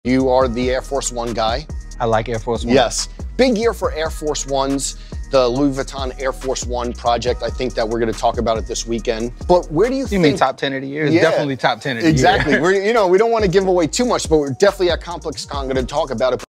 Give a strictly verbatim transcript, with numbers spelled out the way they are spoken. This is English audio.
You are the Air Force One guy. I like Air Force One. Yes. Big year for Air Force Ones. The Louis Vuitton Air Force One project. I think that we're going to talk about it this weekend. But where do you, you think... You mean top ten of the year? It's yeah, definitely top ten of the exactly. year. Exactly. We're, you know, we don't want to give away too much, but we're definitely at ComplexCon going to talk about it.